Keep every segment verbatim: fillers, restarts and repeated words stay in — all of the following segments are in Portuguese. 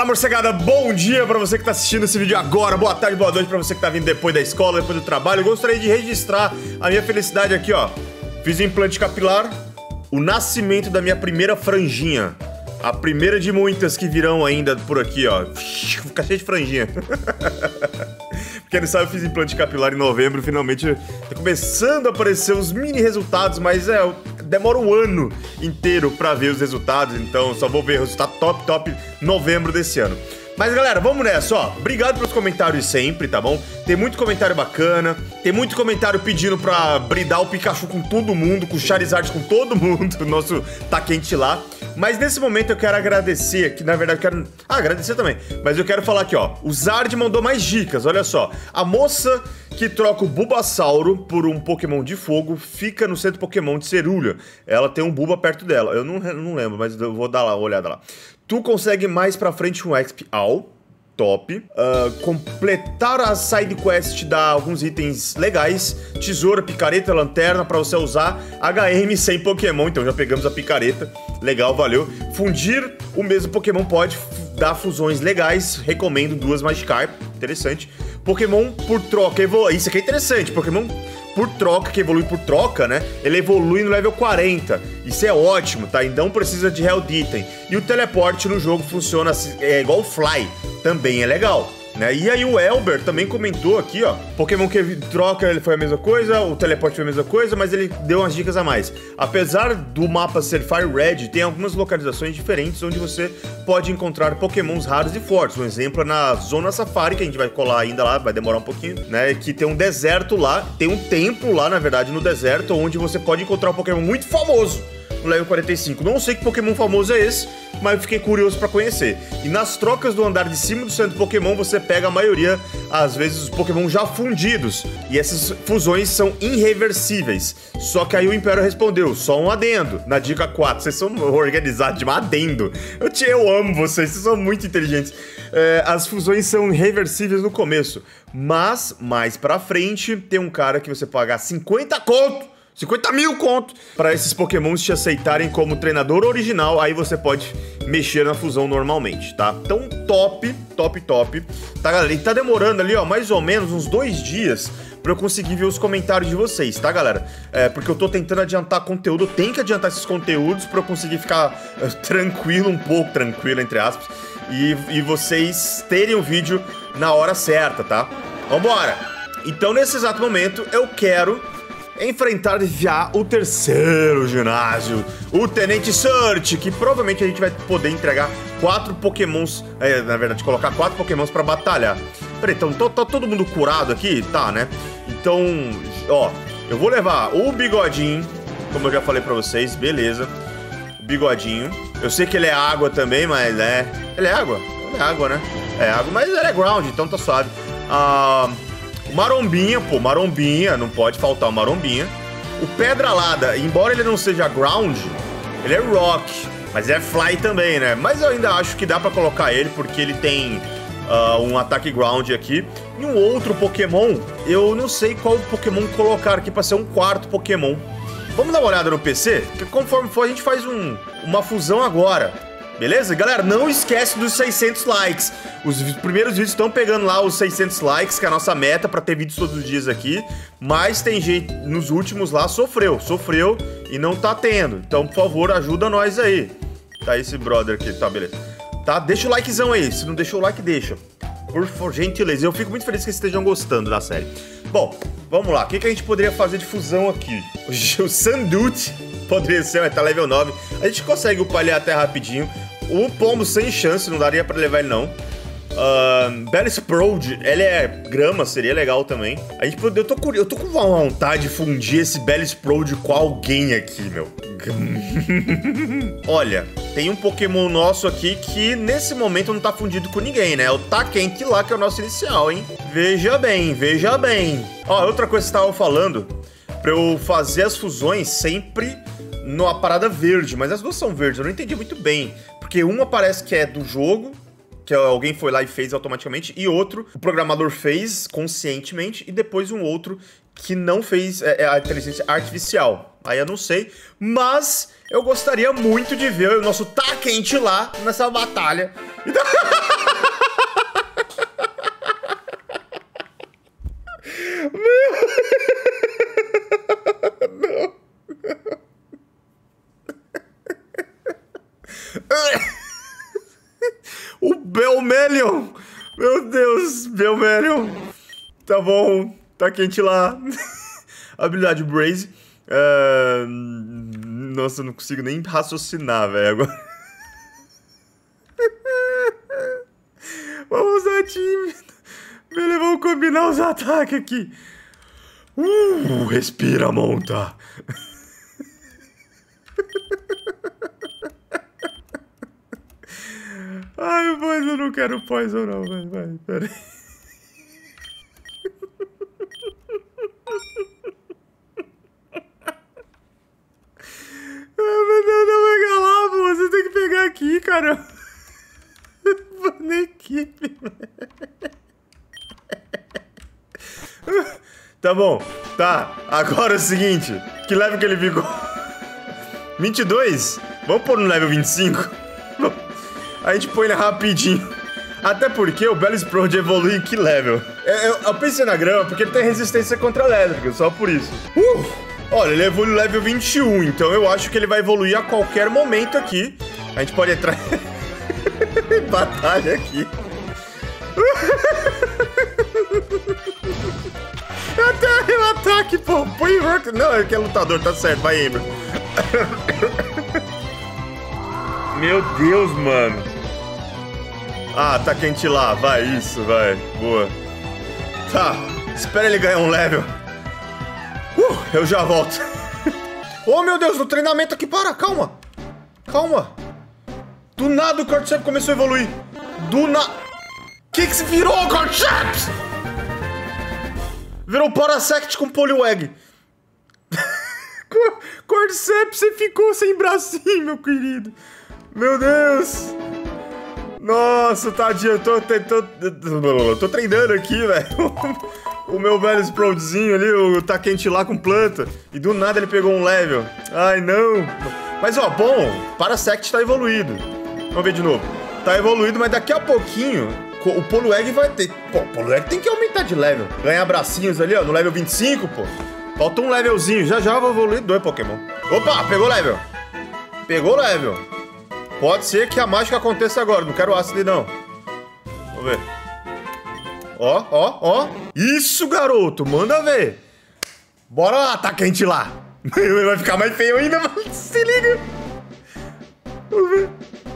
morcegada, bom dia pra você que tá assistindo esse vídeo agora, boa tarde, boa noite pra você que tá vindo depois da escola, depois do trabalho. Eu gostaria de registrar a minha felicidade aqui, ó. Fiz implante capilar, o nascimento da minha primeira franjinha. A primeira de muitas que virão ainda por aqui, ó. Fica cheio de franjinha. Quem não sabe, eu fiz implante capilar em novembro. Finalmente tá começando a aparecer os mini resultados, mas é, demora um ano inteiro pra ver os resultados. Então só vou ver o resultado top, top novembro desse ano. Mas galera, vamos nessa, ó. Obrigado pelos comentários sempre, tá bom? Tem muito comentário bacana. Tem muito comentário pedindo pra bridar o Pikachu com todo mundo, com o Charizard com todo mundo. O nosso tá quente lá. Mas nesse momento eu quero agradecer, que na verdade eu quero... Ah, agradecer também. Mas eu quero falar aqui, ó. O Zard mandou mais dicas, olha só. A moça que troca o Bulbasauro por um Pokémon de fogo fica no centro Pokémon de Cerulha. Ela tem um Bulba perto dela. Eu não, eu não lembro, mas eu vou dar lá uma olhada lá. Tu consegue mais pra frente um X P All, top. Uh, completar a side quest dá alguns itens legais. Tesoura, picareta, lanterna pra você usar. H M sem Pokémon, então já pegamos a picareta. Legal, valeu. Fundir o mesmo Pokémon pode dar fusões legais. Recomendo duas Magikarp, interessante. Pokémon por troca, evolu... isso aqui é interessante. Pokémon por troca, que evolui por troca, né? Ele evolui no level quarenta. Isso é ótimo, tá? E não precisa de Held Item. E o teleporte no jogo funciona assim, é igual o Fly. Também é legal, né? E aí o Elber também comentou aqui, ó. Pokémon que troca, ele foi a mesma coisa, o teleporte foi a mesma coisa, mas ele deu umas dicas a mais. Apesar do mapa ser Fire Red, tem algumas localizações diferentes onde você pode encontrar Pokémons raros e fortes. Um exemplo é na Zona Safari, que a gente vai colar ainda lá, vai demorar um pouquinho, né? Que tem um deserto lá, tem um templo lá, na verdade, no deserto, onde você pode encontrar um Pokémon muito famoso. No level quarenta e cinco. Não sei que Pokémon famoso é esse, mas eu fiquei curioso pra conhecer. E nas trocas do andar de cima do centro Pokémon, você pega a maioria, às vezes, os Pokémon já fundidos. E essas fusões são irreversíveis. Só que aí o Império respondeu, só um adendo. Na dica quatro, vocês são organizados de um adendo. Eu, te, eu amo vocês, vocês são muito inteligentes. É, as fusões são irreversíveis no começo. Mas, mais pra frente, tem um cara que você pagar cinquenta conto. cinquenta mil conto para esses Pokémons te aceitarem como treinador original, aí você pode mexer na fusão normalmente, tá? Então, top, top, top. Tá, galera? E tá demorando ali, ó, mais ou menos uns dois dias pra eu conseguir ver os comentários de vocês, tá, galera? É, porque eu tô tentando adiantar conteúdo, eu tenho que adiantar esses conteúdos pra eu conseguir ficar uh, tranquilo, um pouco tranquilo, entre aspas, e, e vocês terem o vídeo na hora certa, tá? Vambora! Então, nesse exato momento, eu quero enfrentar já o terceiro ginásio, o Tenente Search, que provavelmente a gente vai poder entregar quatro Pokémons, é, na verdade, colocar quatro Pokémons pra batalhar. Peraí, então tá, tá todo mundo curado aqui? Tá, né? Então, ó, eu vou levar o Bigodinho, como eu já falei pra vocês, beleza. O Bigodinho. Eu sei que ele é água também, mas é... Ele é água? Ele é água, né? É água, mas ele é ground, então tá suave. Ah... Marombinha, pô, Marombinha, não pode faltar o Marombinha. O Pedralada, embora ele não seja ground, ele é rock, mas é fly também, né? Mas eu ainda acho que dá pra colocar ele, porque ele tem uh, um ataque ground aqui. E um outro Pokémon, eu não sei qual Pokémon colocar aqui pra ser um quarto Pokémon. Vamos dar uma olhada no P C? Que conforme for, a gente faz um, uma fusão agora. Beleza? Galera, não esquece dos seiscentos likes. Os primeiros vídeos estão pegando lá os seiscentos likes, que é a nossa meta pra ter vídeos todos os dias aqui. Mas tem gente, nos últimos lá, sofreu. Sofreu e não tá tendo. Então, por favor, ajuda nós aí. Tá esse brother aqui, tá, beleza. Tá, deixa o likezão aí. Se não deixou o like, deixa. Por, por gentileza. Eu fico muito feliz que vocês estejam gostando da série. Bom, vamos lá. O que, que a gente poderia fazer de fusão aqui? O, o Sandute poderia ser, mas tá level nove. A gente consegue upar ele até rapidinho. O Pombo sem chance, não daria pra levar ele não. Uh, Bellsprout, ele é grama, seria legal também. A gente pode, eu tô curioso, eu tô com vontade de fundir esse Bellsprout com alguém aqui, meu. Olha, tem um Pokémon nosso aqui que nesse momento não tá fundido com ninguém, né? O Takenki lá, que é o nosso inicial, hein? Veja bem, veja bem. Ó, outra coisa que você tava falando, pra eu fazer as fusões sempre numa parada verde, mas as duas são verdes, eu não entendi muito bem. Porque uma parece que é do jogo, que alguém foi lá e fez automaticamente, e outro, o programador fez conscientemente, e depois um outro que não fez é, a inteligência artificial. Aí eu não sei, mas eu gostaria muito de ver o nosso Takenki lá nessa batalha. Então... Tá bom, tá quente lá. Habilidade Braze. Uh... Nossa, eu não consigo nem raciocinar, velho. Agora... Vamos usar time. Beleza, vamos combinar os ataques aqui. Uh, respira, monta. Ai, mas eu não quero poison não, vai, vai, peraí. Ah, mas não, não vai galar, pô, você tem que pegar aqui, cara. Na equipe. Tá bom, tá, agora é o seguinte, que level que ele ficou? vinte e dois? Vamos pôr no level vinte e cinco? A gente põe ele rapidinho. Até porque o Bellsprout evolui em que level? Eu, eu, eu pensei na grama porque ele tem resistência contra elétrica, só por isso. Uh! Olha, ele evolui no level vinte e um, então eu acho que ele vai evoluir a qualquer momento aqui. A gente pode entrar em batalha aqui. Até o ataque, pô. Põe rock. Não, é que é lutador, tá certo. Vai, Ember. Meu Deus, mano. Ah, tá quente lá. Vai, isso, vai. Boa. Tá, espera ele ganhar um level. Uh, eu já volto. Oh, meu Deus, no treinamento aqui. Para, calma. Calma. Do nada o Cordyceps começou a evoluir. Do nada. Que que se virou, Cordyceps? Virou Parasect com Poliwag. Cordyceps, você ficou sem bracinho, meu querido. Meu Deus. Nossa, tadinho, eu tô, tô, tô, tô treinando aqui, velho. O meu velho Sproutzinho ali, o tá quente lá com planta. E do nada ele pegou um level. Ai, não. Mas, ó, bom, Parasect tá evoluído. Vamos ver de novo. Tá evoluído, mas daqui a pouquinho o Poliwag vai ter... Pô, o Poliwag tem que aumentar de level. Ganhar bracinhos ali, ó, no level vinte e cinco, pô. Falta um levelzinho. Já já eu vou evoluir dois Pokémon. Opa, pegou level. Pegou level. Pode ser que a mágica aconteça agora. Não quero ácido, não. Vamos ver. Ó, ó, ó. Isso, garoto. Manda ver. Bora lá, tá quente lá. Vai ficar mais feio ainda, mas se liga. Vamos ver.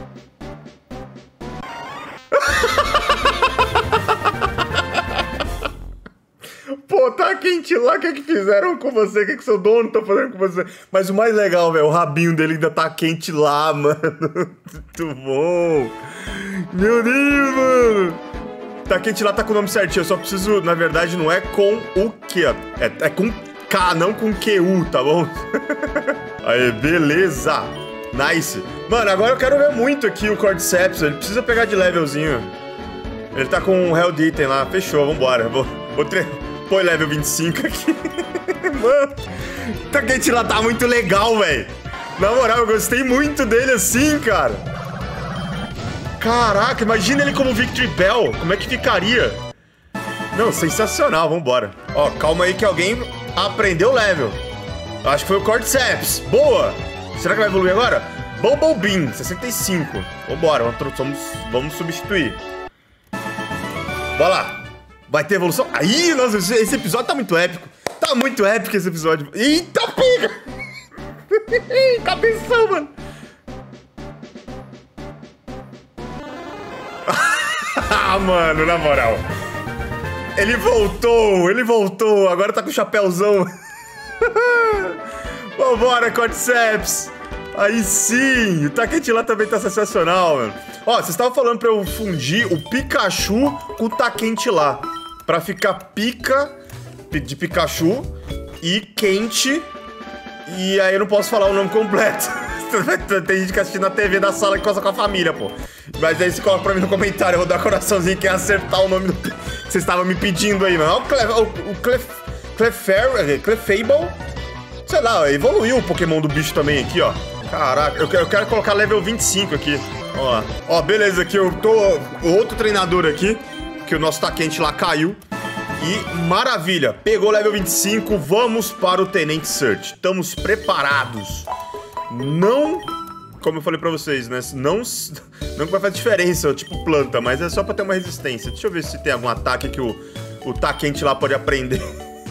Pô, tá quente lá, o que é que fizeram com você? O que é que seu dono tá fazendo com você? Mas o mais legal, velho, o rabinho dele ainda tá quente lá, mano. Muito bom. Meu Deus, mano. Tá quente lá, tá com o nome certinho. Eu só preciso, na verdade, não é com o Q. É, é com K, não com Q U, tá bom? Aí, beleza. Nice. Mano, agora eu quero ver muito aqui o Cordyceps. Ele precisa pegar de levelzinho. Ele tá com um Hell Item lá. Fechou, vambora. Vou, vou tre... Põe level vinte e cinco aqui. Mano, tá quente lá, tá muito legal, velho. Na moral, eu gostei muito dele assim, cara. Caraca, imagina ele como Victory Bell. Como é que ficaria? Não, sensacional, vambora. Ó, calma aí que alguém aprendeu level. Acho que foi o Cordyceps. Boa. Será que vai evoluir agora? Bumblebeam, sessenta e cinco. Vambora, vamos, vamos substituir. Bora lá. Vai ter evolução? Aí, nossa, esse episódio tá muito épico. Tá muito épico esse episódio. Eita, pega! Cabeção, mano. Ah, mano, na moral. Ele voltou, ele voltou. Agora tá com o chapéuzão. Vambora, Cordyceps. Aí sim. O Taquente lá também tá sensacional, mano. Ó, vocês estavam falando pra eu fundir o Pikachu com o Taquente lá. Pra ficar pica de Pikachu e quente. E aí eu não posso falar o nome completo. Tem gente que assiste na T V da sala que coisa com a família, pô. Mas aí você coloca pra mim no comentário. Eu vou dar coraçãozinho quem acertar o nome do... que vocês estavam me pedindo aí, mano. Olha o Clef... Clefairy... Clefable. Sei lá, evoluiu o Pokémon do bicho também aqui, ó. Caraca, eu quero, eu quero colocar level vinte e cinco aqui. Ó, ó, beleza, aqui eu tô... Outro treinador aqui. Que o nosso Taquente lá caiu. E maravilha, pegou level vinte e cinco, vamos para o Tenente Search. Estamos preparados. Não, como eu falei pra vocês, né? Não, não vai fazer diferença, tipo planta, mas é só pra ter uma resistência. Deixa eu ver se tem algum ataque que o, o tá quente lá pode aprender.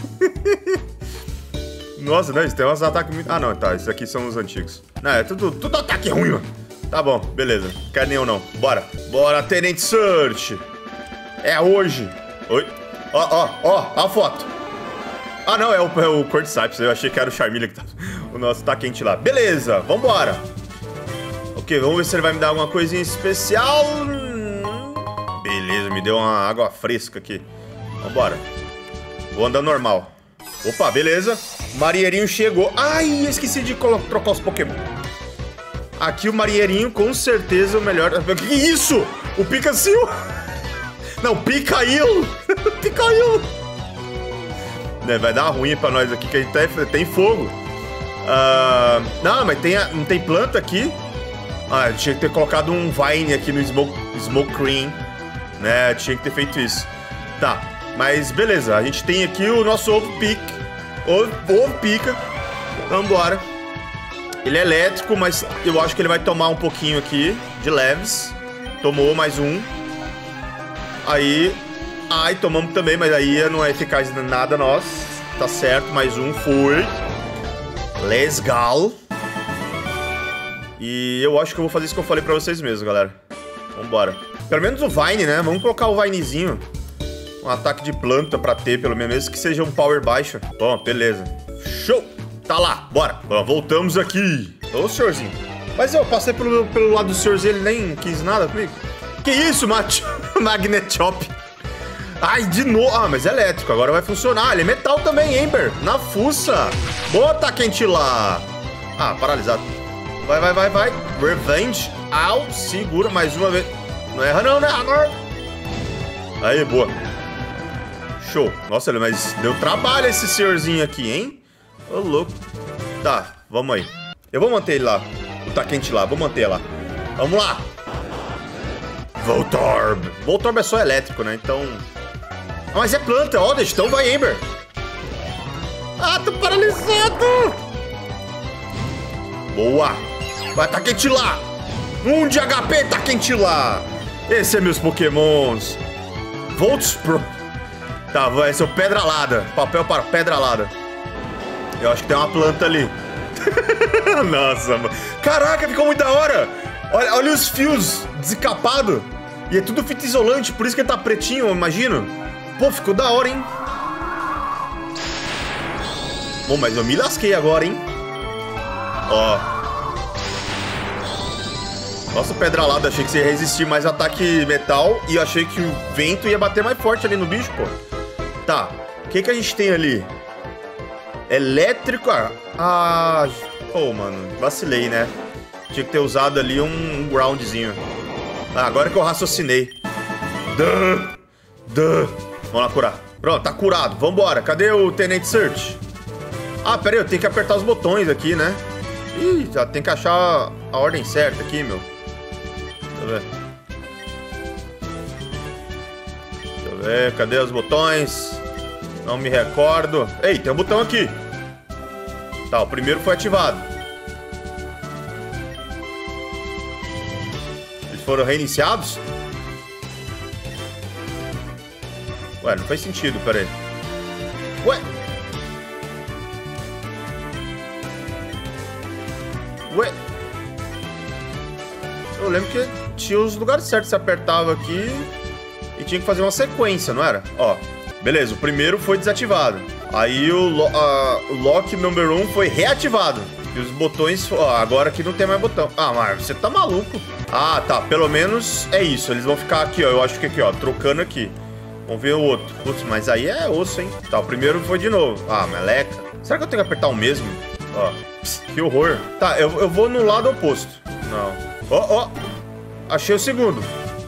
Nossa, não, isso tem uns ataques muito... Ah, não, tá, esses aqui são os antigos. Não, é tudo, tudo ataque ruim, mano. Tá bom, beleza. Quer nenhum não. Bora. Bora, Tenente Search. É hoje. Oi. Ó, ó, ó, a foto. Ah, não, é o, é o Cordyceps. Eu achei que era o Charmeleon que tá... O nosso tá quente lá. Beleza, vambora. Ok, vamos ver se ele vai me dar alguma coisinha especial. Beleza, me deu uma água fresca aqui. Vambora. Vou andando normal. Opa, beleza. Marinheirinho chegou. Ai, esqueci de trocar os Pokémon. Aqui o Marinheirinho, com certeza, o melhor... Que isso? O Pikachu? Não, Picail. Picail. Vai dar ruim pra nós aqui, que a gente tem, tem fogo. Uh, não, mas tem, não tem planta aqui. Ah, tinha que ter colocado um Vine aqui no Smoke, Smoke Cream, né? Tinha que ter feito isso. Tá, mas beleza. A gente tem aqui o nosso Ovo Pick. Ovo, ovo Pica. Vambora. Ele é elétrico, mas eu acho que ele vai tomar um pouquinho aqui de leves. Tomou mais um. Aí... Ai, tomamos também, mas aí não é eficaz nada nós. Tá certo, mais um foi. Legal. E eu acho que eu vou fazer isso que eu falei pra vocês mesmo, galera. Vambora. Pelo menos o Vine, né? Vamos colocar o Vinezinho. Um ataque de planta pra ter, pelo menos, mesmo que seja um power baixo. Bom, beleza. Show! Tá lá, bora. Bom, voltamos aqui. Ô, senhorzinho. Mas eu passei pelo, pelo lado do senhorzinho, ele nem quis nada comigo. Que isso, Mate? Magnetop. Ai, de novo. Ah, mas é elétrico, agora vai funcionar. Ele é metal também, Ember. Na fuça. Bota quente lá. Ah, paralisado. Vai, vai, vai, vai. Revenge. Au, segura mais uma vez. Não erra não, né? Aí, boa. Show. Nossa, mas deu trabalho esse senhorzinho aqui, hein? Ô, louco. Tá, vamos aí. Eu vou manter ele lá. O tá quente lá, vou manter lá. Vamos lá. Voltorb. Voltorb é só elétrico, né? Então... Ah, mas é planta, ó, deixa. Então vai, Ember. Ah, tô paralisado. Boa. Vai, tá quente lá. Um de H P, tá quente lá. Esse é meus Pokémons. Volts Pro. Tá, vai, esse é o Pedralada. Papel para Pedralada. Eu acho que tem uma planta ali. Nossa, mano. Caraca, ficou muito da hora. Olha, olha os fios desencapados. E é tudo fita isolante, por isso que ele tá pretinho, eu imagino. Pô, ficou da hora, hein? Bom, mas eu me lasquei agora, hein? Ó. Nossa, Pedralada, achei que você ia resistir mais ataque metal. E eu achei que o vento ia bater mais forte ali no bicho, pô. Tá, o que que a gente tem ali? Elétrico... Ah, pô, mano, vacilei, né? Tinha que ter usado ali um, um groundzinho. Ah, agora que eu raciocinei. Duh, duh. Vamos lá curar. Pronto, tá curado. Vambora. Cadê o Tenente Search? Ah, pera aí, eu tenho que apertar os botões aqui, né? Ih, já tem que achar a ordem certa aqui, meu. Deixa eu ver. Deixa eu ver, cadê os botões? Não me recordo. Ei, tem um botão aqui. Tá, o primeiro foi ativado. Eles foram reiniciados? Ué, não faz sentido, pera aí. Ué? Ué? Eu lembro que tinha os lugares certos. Você apertava aqui e tinha que fazer uma sequência, não era? Ó, beleza, o primeiro foi desativado. Aí o, lo uh, o Lock Number um foi reativado. E os botões... Ó, agora aqui não tem mais botão. Ah, mas você tá maluco. Ah, tá, pelo menos é isso. Eles vão ficar aqui, ó, eu acho que aqui, ó, trocando aqui. Vamos ver o outro. Putz, mas aí é osso, hein? Tá, o primeiro foi de novo. Ah, meleca. Será que eu tenho que apertar o mesmo? Ó, pss, que horror. Tá, eu, eu vou no lado oposto. Não. Ó, ó. Achei o segundo.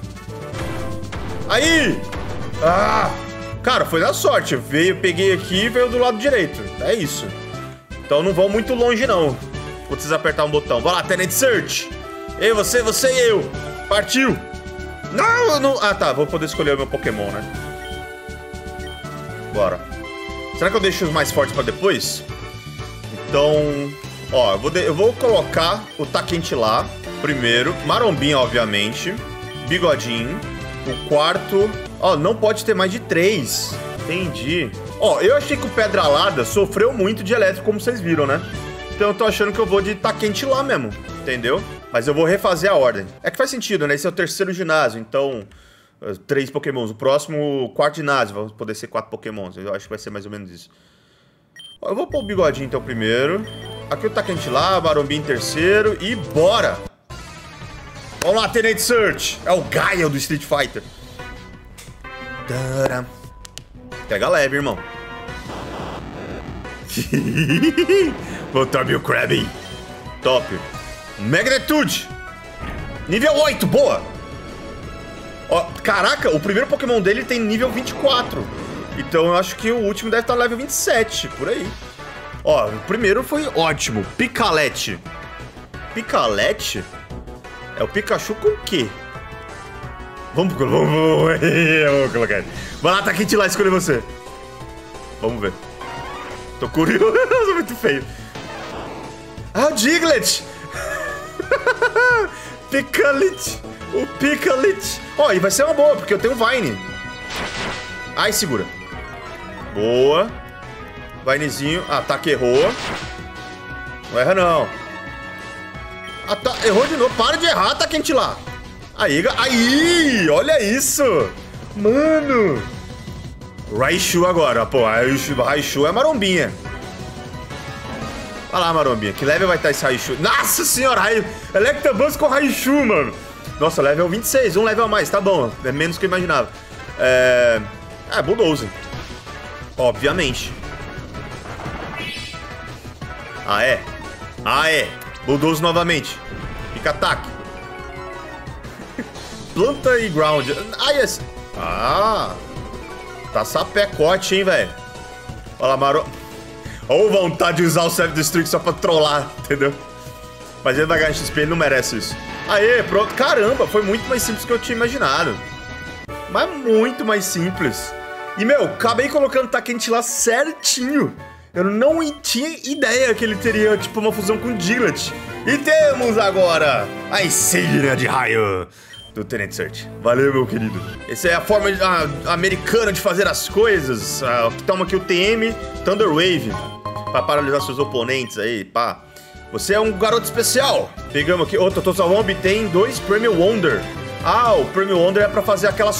Aí! Ah! Cara, foi na sorte. Veio, peguei aqui e veio do lado direito. É isso. Então não vão muito longe, não. Vou precisar apertar um botão. Vai lá, Tenente Search. Ei, você, você e eu. Partiu. Não, eu não... Ah, tá. Vou poder escolher o meu Pokémon, né? Bora. Será que eu deixo os mais fortes pra depois? Então... Ó, eu vou, de... eu vou colocar o Taquente lá. Primeiro. Marombinha, obviamente. Bigodinho. O quarto... Ó, não pode ter mais de três. Entendi. Ó, eu achei que o Pedralada sofreu muito de elétrico, como vocês viram, né? Então eu tô achando que eu vou de tá quente lá mesmo, entendeu? Mas eu vou refazer a ordem. É que faz sentido, né? Esse é o terceiro ginásio, então... Uh, três pokémons. O próximo, quarto ginásio, vai poder ser quatro pokémons. Eu acho que vai ser mais ou menos isso. Ó, eu vou pôr o Bigodinho então primeiro. Aqui o tá quente lá, Marombinha em terceiro. E bora! Vamos lá, Tenente Search. É o Gaia do Street Fighter. Tadam. Pega leve, irmão. Botar meu Krabby. Top. Magnitude. Nível oito, boa. Ó, caraca, o primeiro Pokémon dele tem nível vinte e quatro. Então eu acho que o último deve estar level vinte e sete, por aí. Ó, o primeiro foi ótimo. Picalete. Picalete? É o Pikachu com o quê? Vamos, vamos, vamos, vamos colocar ele. Vai lá, tá quente lá, escolher você. Vamos ver. Tô curioso, muito feio. Ah, o Diglett! Picalete! O Picalete! Ó, oh, e vai ser uma boa, porque eu tenho Vine. Ai, segura. Boa. Vinezinho. Ataque errou. Não erra, não. Ata errou de novo. Para de errar, tá quente lá. Aí, aí, olha isso. Mano. Raichu agora, pô. Raichu, Raichu é marombinha. Olha lá, marombinha. Que level vai estar esse Raichu? Nossa senhora, Raichu. Electabuzz com Raichu, mano. Nossa, level vinte e seis. Um level a mais, tá bom. É menos do que eu imaginava. É... É, Bulldozer. Obviamente. Ah, é? Ah, é. Bulldozer novamente. Fica ataque. Planta e ground. Ah, yes. Ah. Tá sapecote, hein, velho. Olha lá, Maro. Ou vontade de usar o Self-Destruct só pra trollar, entendeu? Mas ele vai ganhar X P, ele não merece isso. Aê, pronto. Caramba, foi muito mais simples do que eu tinha imaginado. Mas muito mais simples. E, meu, acabei colocando tá quente lá certinho. Eu não tinha ideia que ele teria, tipo, uma fusão com o Diglett. E temos agora a insígnia de raio do Tenente Search. Valeu, meu querido. Essa é a forma a, americana de fazer as coisas. Ah, toma aqui o T M Thunder Wave pra paralisar seus oponentes aí, pá. Você é um garoto especial. Pegamos aqui. Ô, Totozalvão obtém dois Premium Wonder. Ah, o Premium Wonder é pra fazer aquelas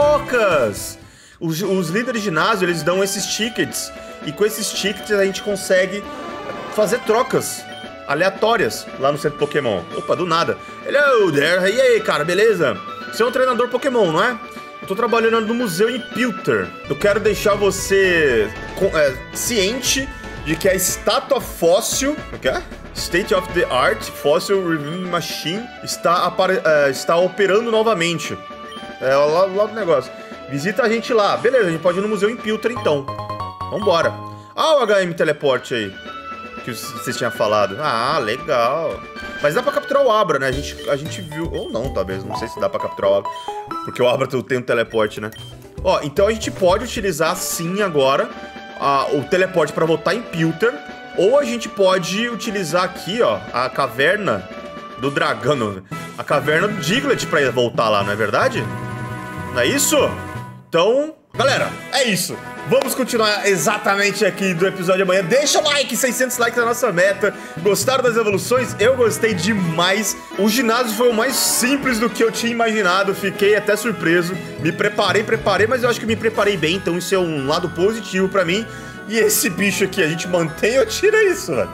trocas. Os, os líderes de ginásio, eles dão esses tickets. E com esses tickets a gente consegue fazer trocas aleatórias lá no centro Pokémon. Opa, do nada. Hello there. E aí, cara, beleza? Você é um treinador Pokémon, não é? Eu tô trabalhando no museu em Pilter. Eu quero deixar você é, ciente de que a estátua fóssil... O que é? State of the Art Fossil Reviewing Machine está, apare... é, está operando novamente. É, lá, lá do negócio. Visita a gente lá. Beleza, a gente pode ir no museu em Pilter, então. Vambora. Ah, o H M Teleporte aí. Que vocês tinham falado. Ah, legal. Mas dá pra capturar o Abra, né? A gente, a gente viu... Ou não, talvez. Não sei se dá pra capturar o Abra. Porque o Abra tem um teleporte, né? Ó, então a gente pode utilizar, sim, agora... A, o teleporte pra voltar em Pilter. Ou a gente pode utilizar aqui, ó... A caverna do dragão. A caverna do Diglett pra voltar lá, não é verdade? Não é isso? Então... Galera, é isso. Vamos continuar exatamente aqui do episódio de amanhã. Deixa o like, seiscentos likes é a nossa meta. Gostaram das evoluções? Eu gostei demais. O ginásio foi o mais simples do que eu tinha imaginado. Fiquei até surpreso. Me preparei, preparei, mas eu acho que me preparei bem. Então isso é um lado positivo pra mim. E esse bicho aqui, a gente mantém ou tira isso, velho?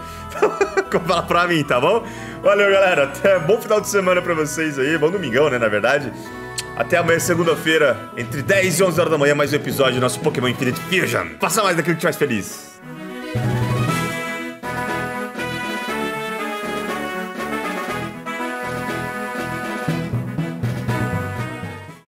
Fala pra mim, tá bom? Valeu, galera. Até bom final de semana pra vocês aí. Bom domingão, né, na verdade. Até amanhã, segunda-feira, entre dez e onze horas da manhã, mais um episódio do nosso Pokémon Infinite Fusion. Faça mais daquilo que te faz feliz.